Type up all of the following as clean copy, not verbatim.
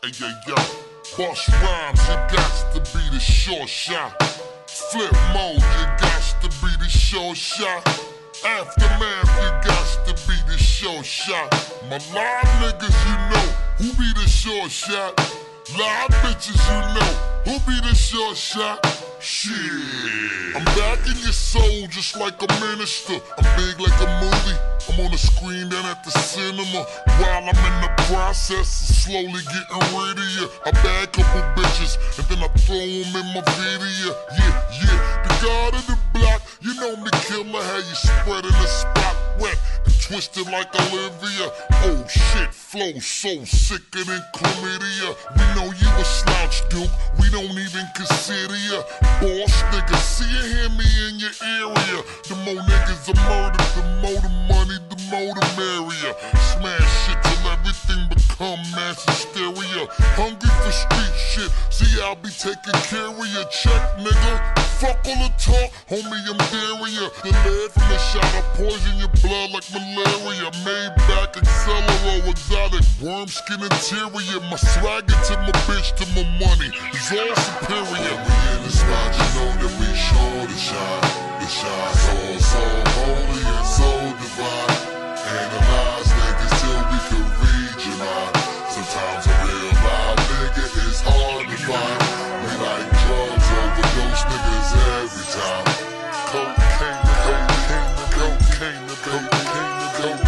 Hey, yo, Bust Rhymes, you got to be the short shot. Flip Mode, you got to be the short shot. Aftermath, you got to be the short shot. My live niggas, you know who be the short shot. Live bitches, you know who be the short shot. Shit, I'm back in your soul just like a minister. I'm big like a movie. I'm on the screen down at the cinema. While I'm in the process of slowly getting rid of you, I bag couple bitches and then I throw them in my video. Yeah, the god of the block, you know me, killer. How you spreading the spot wet and twisted like Olivia. Oh shit, flow so sicker than chlamydia. We know you a slouch, Duke. We don't even consider you. Boss nigga, see you hear me in your area. The more niggas are murdered, the more the money, the more the merrier. Smash shit till everything become mass hysteria. Hungry for street shit, see I'll be taking care of your check, nigga. Fuck all the talk, homie, I'm daring ya. The lead from the shot, I poison your blood like malaria. Maybach, Accelero, exotic, worm skin interior. My swagger to my bitch to my money is all superior. We in the spot, you know that we sure to shine. The shine so holy and so divine. Analyze niggas till we can read your mind. Sometimes a real live nigga is hard to find. We like drugs, overdose niggas every time. Cocaine, cocaine, cocaine, cocaine,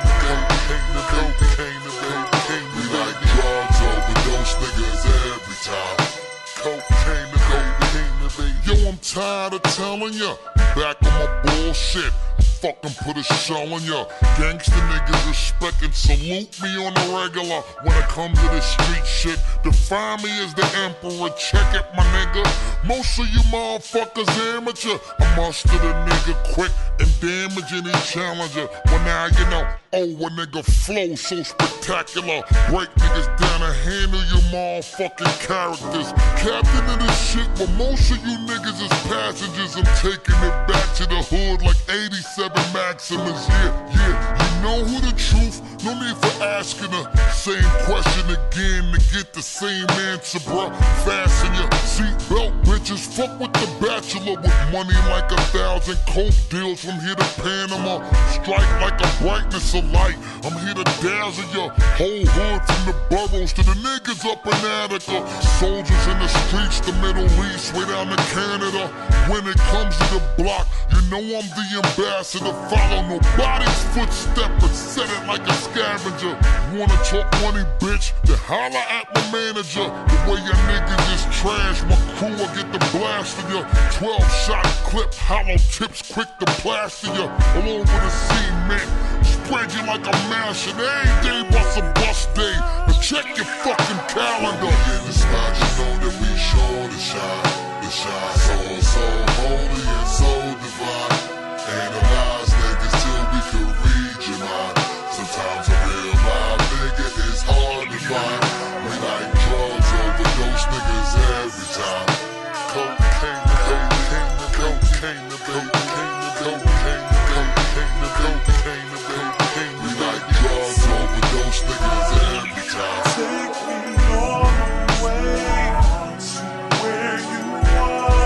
cocaine, cocaine, cocaine. We like drugs, overdose niggas every time. Cocaine, cocaine, baby. Yo, I'm tired of telling ya. Back on my bullshit. Fucking put a show on ya. Gangsta niggas respect and salute me on the regular. When it comes to this street shit, define me as the emperor. Check it, my nigga. Most of you motherfuckers amateur. I muster the nigga quick and damage any challenger. Well now you know, oh a nigga flow so spectacular. Break niggas down and handle your motherfucking characters. Captain of this shit, but most of you niggas is passengers. I'm taking it back to the hood like 87 Maximus. Yeah, you know who the truth. No need for asking the same question again to get the same answer, bruh. Fasten your seatbelt, bitches. Fuck with the bachelor with money like 1,000 coke deals from here to Panama. Strike like a brightness of light. I'm here to dazzle your whole hood from the boroughs to the niggas up in Attica. Soldiers in the streets, the Middle East, way down to Canada. When it comes to the block, you know I'm the ambassador. Follow nobody's footstep, but set it like a scavenger. Wanna talk money, bitch? Then holla at my manager. The way your niggas is trash, my crew will get the blast of ya. 12-shot clip, hollow tips, quick to plaster ya. All over the cement, spread you like a mash. And every day was a bust day. But check your fucking calendar. We in the spot, you know that we sure to shine. The shine so holy and so divine. Analyze niggas till we can read your mind. Sometimes a real live nigga is hard to find. We like drugs, overdose niggas every time. Cocaine, cocaine, cocaine, cocaine, cocaine, cocaine, cocaine, cocaine. We like drugs, overdose niggas every time. Take me all the way to where you are.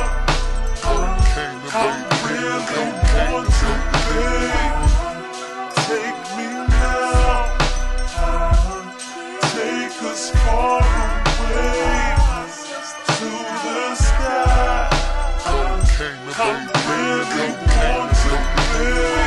Cocaine, I really want to be. Take me now. Take us far away to the sky. I really want to be.